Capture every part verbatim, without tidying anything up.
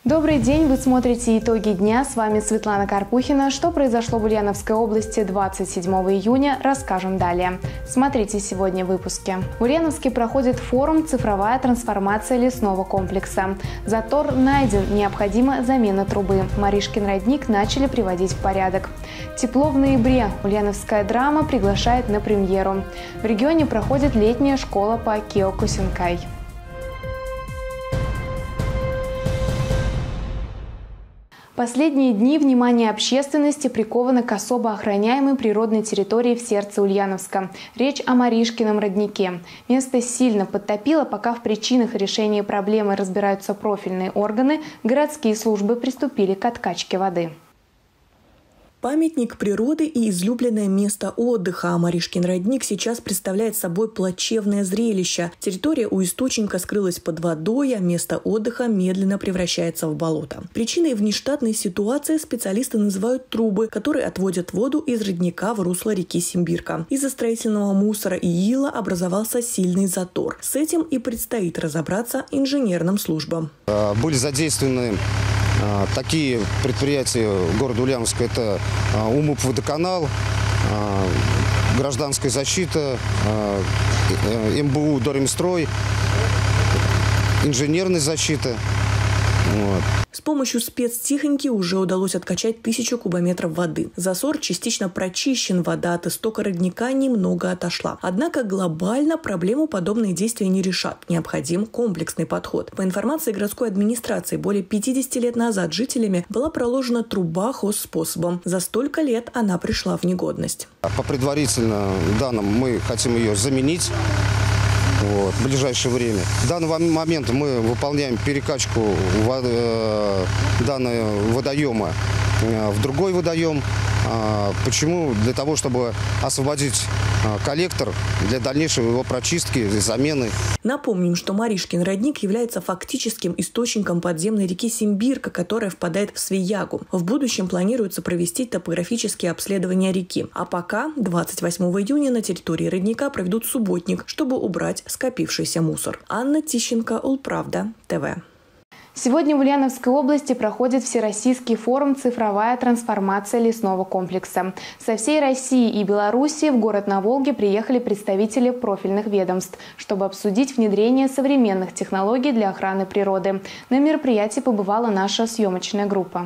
Добрый день! Вы смотрите «Итоги дня». С вами Светлана Карпухина. Что произошло в Ульяновской области двадцать седьмого июня, расскажем далее. Смотрите сегодня в выпуске. В Ульяновске проходит форум «Цифровая трансформация лесного комплекса». Затор найден, необходима замена трубы. Маришкин родник начали приводить в порядок. Тепло в ноябре. Ульяновская драма приглашает на премьеру. В регионе проходит летняя школа по киокусинкай. Последние дни внимание общественности приковано к особо охраняемой природной территории в сердце Ульяновска. Речь о Маришкином роднике. Место сильно подтопило, пока в причинах и решении проблемы разбираются профильные органы, городские службы приступили к откачке воды. Памятник природы и излюбленное место отдыха, а Маришкин родник сейчас представляет собой плачевное зрелище. Территория у источника скрылась под водой, а место отдыха медленно превращается в болото. Причиной внештатной ситуации специалисты называют трубы, которые отводят воду из родника в русло реки Симбирка. Из-за строительного мусора и ила образовался сильный затор. С этим и предстоит разобраться инженерным службам. Были задействованы такие предприятия города Ульяновска: это УМУП-водоканал, гражданская защита, МБУ «Доремстрой», инженерная защита. Вот. С помощью спецтехники уже удалось откачать тысячу кубометров воды. Засор частично прочищен, вода от истока родника немного отошла. Однако глобально проблему подобные действия не решат. Необходим комплексный подход. По информации городской администрации, более пятидесяти лет назад жителями была проложена труба хозспособом. За столько лет она пришла в негодность. По предварительным данным мы хотим ее заменить. Вот, в ближайшее время. В данный момент мы выполняем перекачку воды, э, данного водоема э, в другой водоем. Э, почему? Для того, чтобы освободить э, коллектор для дальнейшей его прочистки и замены. Напомним, что Маришкин родник является фактическим источником подземной реки Симбирка, которая впадает в Свиягу. В будущем планируется провести топографические обследования реки. А пока двадцать восьмого июня на территории родника проведут субботник, чтобы убрать скопившийся мусор. Анна Тищенко, Улправда, ТВ. Сегодня в Ульяновской области проходит Всероссийский форум «Цифровая трансформация лесного комплекса». Со всей России и Белоруссии в город на Волге приехали представители профильных ведомств, чтобы обсудить внедрение современных технологий для охраны природы. На мероприятии побывала наша съемочная группа.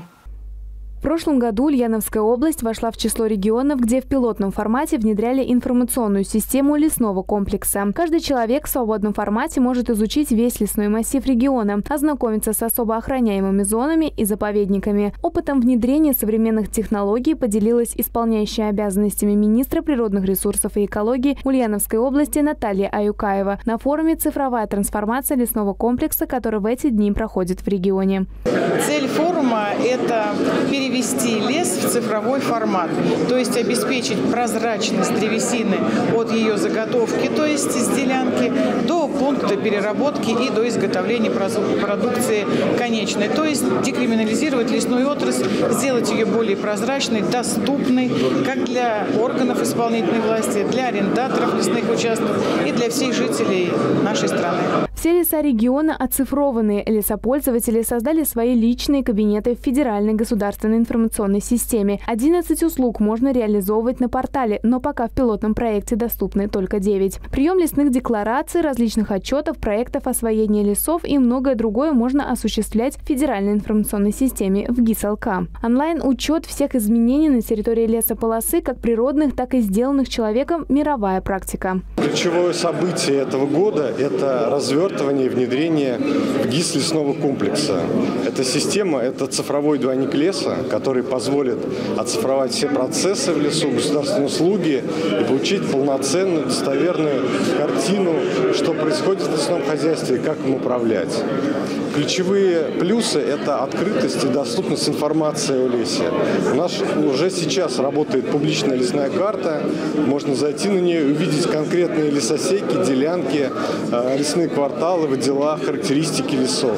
В прошлом году Ульяновская область вошла в число регионов, где в пилотном формате внедряли информационную систему лесного комплекса. Каждый человек в свободном формате может изучить весь лесной массив региона, ознакомиться с особо охраняемыми зонами и заповедниками. Опытом внедрения современных технологий поделилась исполняющая обязанностями министра природных ресурсов и экологии Ульяновской области Наталья Аюкаева на форуме «Цифровая трансформация лесного комплекса», который в эти дни проходит в регионе. Цель форума – это перевести Ввести лес в цифровой формат, то есть обеспечить прозрачность древесины от ее заготовки, то есть с делянки, до пункта переработки и до изготовления продукции конечной. То есть декриминализировать лесную отрасль, сделать ее более прозрачной, доступной как для органов исполнительной власти, для арендаторов лесных участков и для всех жителей нашей страны. Все леса региона оцифрованные. Лесопользователи создали свои личные кабинеты в федеральной государственной информационной системе. одиннадцать услуг можно реализовывать на портале, но пока в пилотном проекте доступны только девять. Прием лесных деклараций, различных отчетов, проектов освоения лесов и многое другое можно осуществлять в федеральной информационной системе в ГИСЛК. Онлайн-учет всех изменений на территории лесополосы, как природных, так и сделанных человеком, мировая практика. Ключевое событие этого года – это развертывание и внедрение в ГИС лесного комплекса. Эта система – это цифровой двойник леса, который позволит оцифровать все процессы в лесу, государственные услуги и получить полноценную, достоверную картину, что происходит в лесном хозяйстве и как им управлять. Ключевые плюсы – это открытость и доступность информации о лесе. У нас уже сейчас работает публичная лесная карта. Можно зайти на нее и увидеть конкретные лесосеки, делянки, лесные кварталы, выдела, характеристики лесов.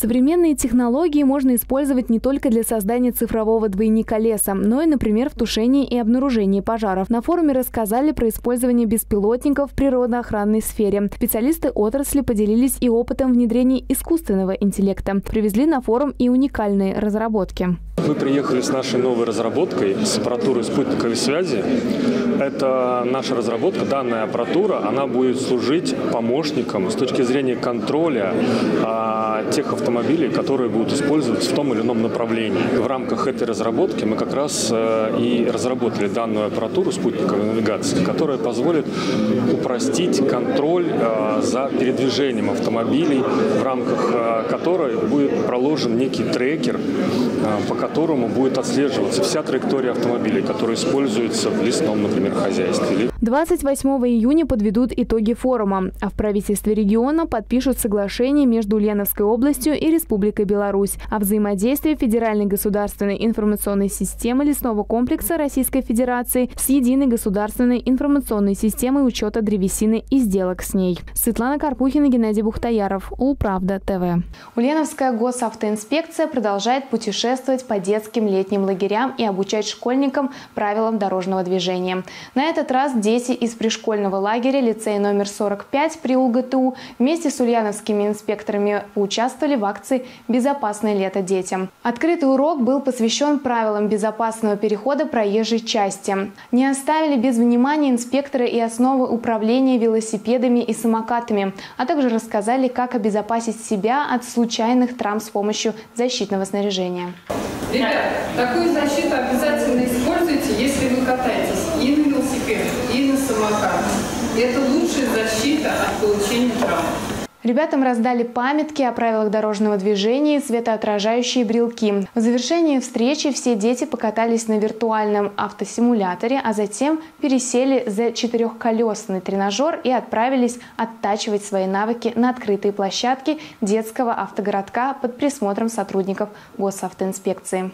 Современные технологии можно использовать не только для создания цифрового двойника леса, но и, например, в тушении и обнаружении пожаров. На форуме рассказали про использование беспилотников в природоохранной сфере. Специалисты отрасли поделились и опытом внедрения искусственного интеллекта. Привезли на форум и уникальные разработки. Мы приехали с нашей новой разработкой, с аппаратурой спутниковой связи. Это наша разработка, данная аппаратура, она будет служить помощником с точки зрения контроля а, тех автомобилей, которые будут использоваться в том или ином направлении. В рамках этой разработки мы как раз а, и разработали данную аппаратуру спутниковой навигации, которая позволит упростить контроль а, за передвижением автомобилей, в рамках а, которой будет проложен некий трекер, а, по которому будет отслеживаться вся траектория автомобилей, которые используются в лесном, например, хозяйстве. двадцать восьмого июня подведут итоги форума, а в правительстве региона подпишут соглашение между Ульяновской областью и Республикой Беларусь о взаимодействии Федеральной государственной информационной системы лесного комплекса Российской Федерации с единой государственной информационной системой учета древесины и сделок с ней. Светлана Карпухина, Геннадий Бухтаяров, Улправда ТВ. Ульяновская госавтоинспекция продолжает путешествовать по детским летним лагерям и обучать школьникам правилам дорожного движения. На этот раз дети из пришкольного лагеря лицея номер сорок пять при УЛГТУ вместе с ульяновскими инспекторами поучаствовали в акции «Безопасное лето детям». Открытый урок был посвящен правилам безопасного перехода проезжей части. Не оставили без внимания инспекторы и основы управления велосипедами и самокатами, а также рассказали, как обезопасить себя от случайных травм с помощью защитного снаряжения. Ребят, такую защиту обязательно используйте, если вы катаетесь и на велосипеде, и на самокате. Это лучшая защита от получения травм. Ребятам раздали памятки о правилах дорожного движения и светоотражающие брелки. В завершении встречи все дети покатались на виртуальном автосимуляторе, а затем пересели за четырехколесный тренажер и отправились оттачивать свои навыки на открытые площадки детского автогородка под присмотром сотрудников госавтоинспекции.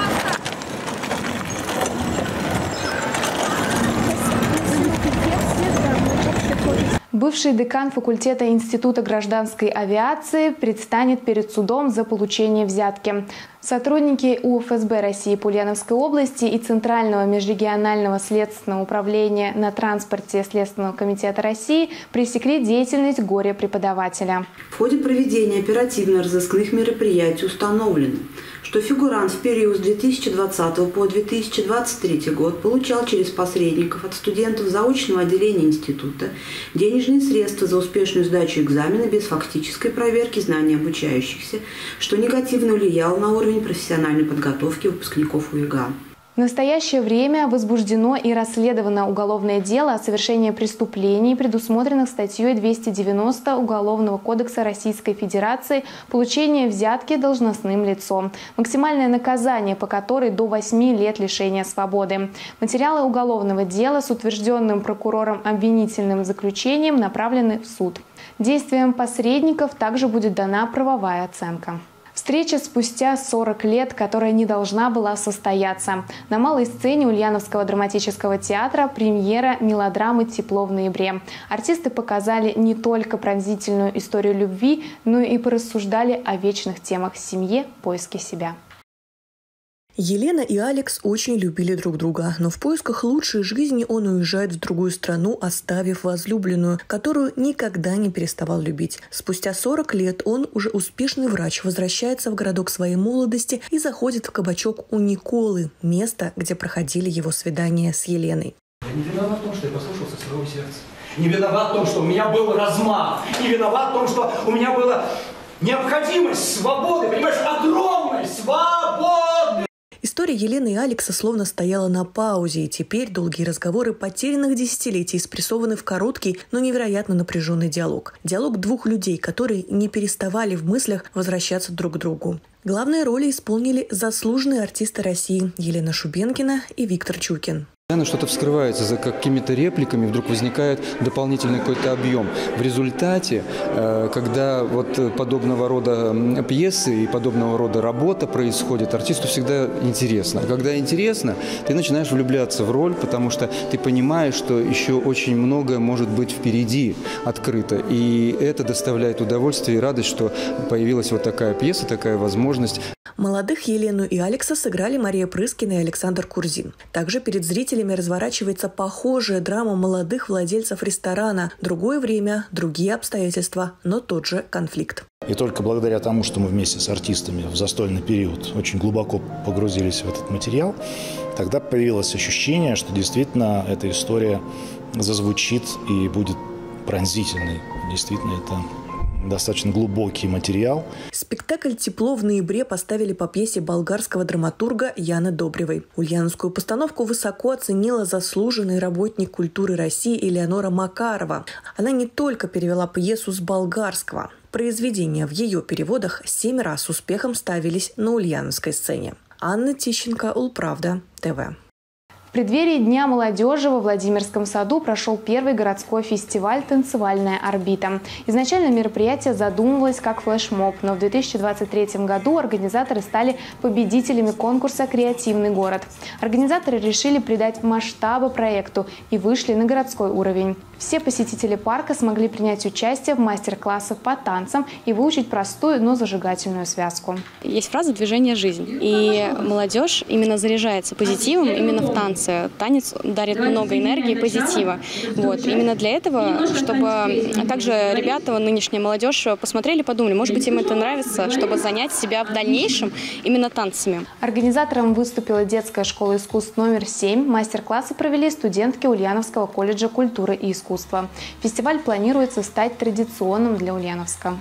Бывший декан факультета Института гражданской авиации предстанет перед судом за получение взятки. Сотрудники УФСБ России по Ульяновской области и Центрального межрегионального следственного управления на транспорте Следственного комитета России пресекли деятельность горе-преподавателя. В ходе проведения оперативно-розыскных мероприятий установлено, что фигурант в период с две тысячи двадцатого по две тысячи двадцать третий год получал через посредников от студентов заочного отделения института денежные средства за успешную сдачу экзамена без фактической проверки знаний обучающихся, что негативно влияло на уровень профессиональной подготовки выпускников УЕГА. В настоящее время возбуждено и расследовано уголовное дело о совершении преступлений, предусмотренных статьей двести девяносто Уголовного кодекса Российской Федерации «Получение взятки должностным лицом», максимальное наказание по которой до восьми лет лишения свободы. Материалы уголовного дела с утвержденным прокурором обвинительным заключением направлены в суд. Действиям посредников также будет дана правовая оценка. Встреча спустя сорок лет, которая не должна была состояться. На малой сцене Ульяновского драматического театра премьера мелодрамы «Тепло в ноябре». Артисты показали не только пронзительную историю любви, но и порассуждали о вечных темах семьи, поиске себя. Елена и Алекс очень любили друг друга, но в поисках лучшей жизни он уезжает в другую страну, оставив возлюбленную, которую никогда не переставал любить. Спустя сорок лет он, уже успешный врач, возвращается в городок своей молодости и заходит в кабачок у Николы, место, где проходили его свидания с Еленой. Я не виноват в том, что я послушался своего сердца. Не виноват в том, что у меня был размах. Не виноват в том, что у меня была необходимость свободы, понимаешь, огромной свободы. История Елены и Алекса словно стояла на паузе, и теперь долгие разговоры потерянных десятилетий спрессованы в короткий, но невероятно напряженный диалог. Диалог двух людей, которые не переставали в мыслях возвращаться друг к другу. Главные роли исполнили заслуженные артисты России Елена Шубенкина и Виктор Чукин. Что-то вскрывается за какими-то репликами, вдруг возникает дополнительный какой-то объем. В результате, когда вот подобного рода пьесы и подобного рода работа происходит, артисту всегда интересно. Когда интересно, ты начинаешь влюбляться в роль, потому что ты понимаешь, что еще очень многое может быть впереди открыто. И это доставляет удовольствие и радость, что появилась вот такая пьеса, такая возможность. Молодых Елену и Алекса сыграли Мария Прыскина и Александр Курзин. Также перед зрителями разворачивается похожая драма молодых владельцев ресторана. Другое время, другие обстоятельства, но тот же конфликт. И только благодаря тому, что мы вместе с артистами в застольный период очень глубоко погрузились в этот материал, тогда появилось ощущение, что действительно эта история зазвучит и будет пронзительной. Действительно, это достаточно глубокий материал. Спектакль «Тепло» в ноябре поставили по пьесе болгарского драматурга Яны Добревой. Ульяновскую постановку высоко оценила заслуженный работник культуры России Элеонора Макарова. Она не только перевела пьесу с болгарского. Произведения в ее переводах семь раз с успехом ставились на ульяновской сцене. Анна Тищенко, Улправда, ТВ. В преддверии Дня молодежи во Владимирском саду прошел первый городской фестиваль «Танцевальная орбита». Изначально мероприятие задумывалось как флешмоб, но в две тысячи двадцать третьем году организаторы стали победителями конкурса «Креативный город». Организаторы решили придать масштаба проекту и вышли на городской уровень. Все посетители парка смогли принять участие в мастер-классах по танцам и выучить простую, но зажигательную связку. Есть фраза «движение – жизнь». И молодежь именно заряжается позитивом именно в танце. Танец дарит много энергии и позитива. Вот. Именно для этого, чтобы также ребята, нынешняя молодежь, посмотрели, подумали, может быть, им это нравится, чтобы занять себя в дальнейшем именно танцами. Организатором выступила детская школа искусств номер семь. Мастер-классы провели студентки Ульяновского колледжа культуры и искусства. Фестиваль планируется стать традиционным для Ульяновска.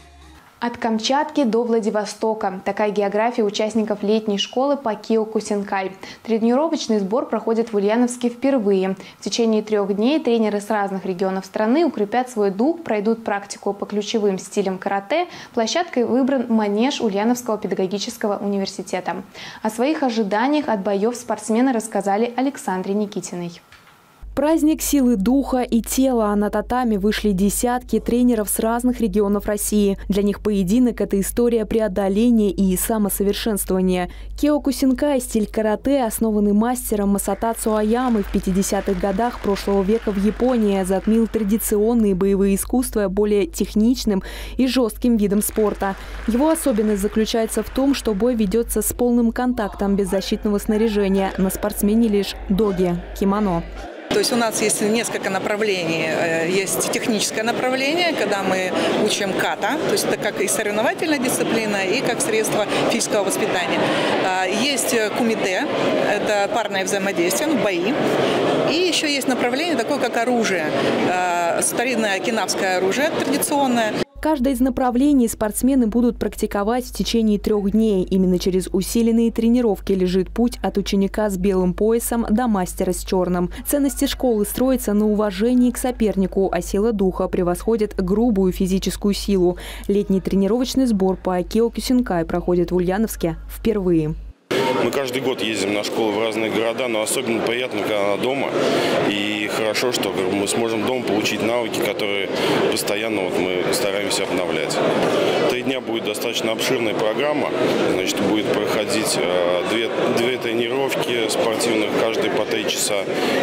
От Камчатки до Владивостока. Такая география участников летней школы по Киокусинкай. Тренировочный сбор проходит в Ульяновске впервые. В течение трех дней тренеры с разных регионов страны укрепят свой дух, пройдут практику по ключевым стилям карате. Площадкой выбран манеж Ульяновского педагогического университета. О своих ожиданиях от боев спортсмены рассказали Александре Никитиной. Праздник силы духа и тела. На татами вышли десятки тренеров с разных регионов России. Для них поединок – это история преодоления и самосовершенствования. Киокусинкай – стиль карате, основанный мастером Масатацу Аяма в пятидесятых годах прошлого века в Японии, затмил традиционные боевые искусства более техничным и жестким видом спорта. Его особенность заключается в том, что бой ведется с полным контактом без защитного снаряжения. На спортсмене лишь доги – кимоно. То есть у нас есть несколько направлений. Есть техническое направление, когда мы учим ката, то есть это как и соревновательная дисциплина, и как средство физического воспитания. Есть кумите, это парное взаимодействие, ну, бои. И еще есть направление такое, как оружие. Старинное окинавское оружие, традиционное. Каждое из направлений спортсмены будут практиковать в течение трех дней. Именно через усиленные тренировки лежит путь от ученика с белым поясом до мастера с черным. Ценности школы строятся на уважении к сопернику, а сила духа превосходит грубую физическую силу. Летний тренировочный сбор по Киокусинкай проходит в Ульяновске впервые. Мы каждый год ездим на школы в разные города, но особенно приятно, когда она дома. И хорошо, что мы сможем дома получить навыки, которые постоянно вот мы стараемся обновлять. Три дня будет достаточно обширная программа. Значит, будет проходить две, две тренировки спортивных, каждые по три часа.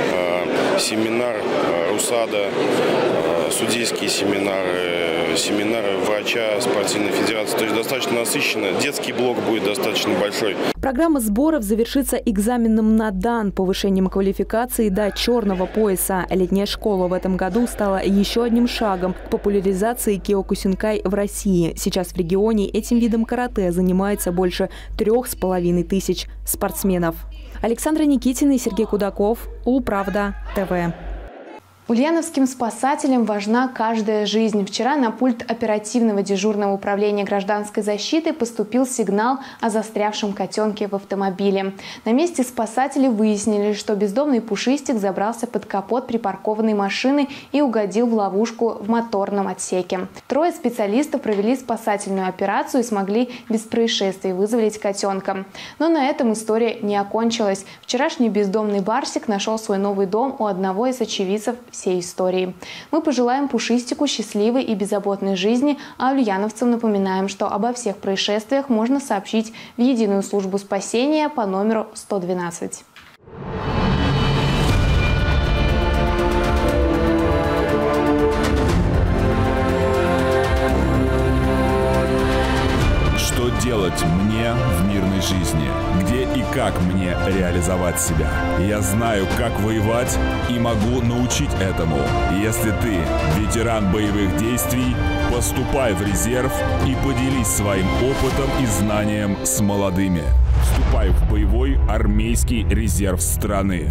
Семинар РУСАДА, судейские семинары, семинары врача спортивной федерации. То есть достаточно насыщенно. Детский блок будет достаточно большой. Программа сборов завершится экзаменом на дан, повышением квалификации до черного пояса. Летняя школа в этом году стала еще одним шагом к популяризации Киокусинкай в России. Сейчас в регионе этим видом карате занимается больше трех с половиной тысяч спортсменов. Александра Никитина и Сергей Кудаков, Улправда, ТВ. Ульяновским спасателям важна каждая жизнь. Вчера на пульт оперативного дежурного управления гражданской защиты поступил сигнал о застрявшем котенке в автомобиле. На месте спасатели выяснили, что бездомный пушистик забрался под капот припаркованной машины и угодил в ловушку в моторном отсеке. Трое специалистов провели спасательную операцию и смогли без происшествий вызволить котенка. Но на этом история не окончилась. Вчерашний бездомный барсик нашел свой новый дом у одного из очевидцев всей истории. Мы пожелаем пушистику счастливой и беззаботной жизни, а ульяновцам напоминаем, что обо всех происшествиях можно сообщить в единую службу спасения по номеру сто двенадцать. Что делать мне в мирной жизни? Где и как мне реализовать себя? Я знаю, как воевать и могу научить этому. Если ты ветеран боевых действий, поступай в резерв и поделись своим опытом и знанием с молодыми. Вступай в боевой армейский резерв страны.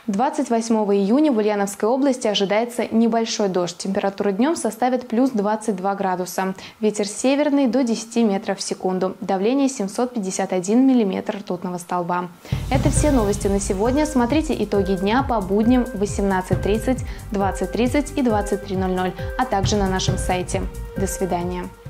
двадцать восьмого июня в Ульяновской области ожидается небольшой дождь. Температура днем составит плюс двадцать два градуса. Ветер северный до десяти метров в секунду. Давление семьсот пятьдесят один миллиметр ртутного столба. Это все новости на сегодня. Смотрите итоги дня по будням в восемнадцать тридцать, двадцать тридцать и двадцать три ноль ноль, а также на нашем сайте. До свидания.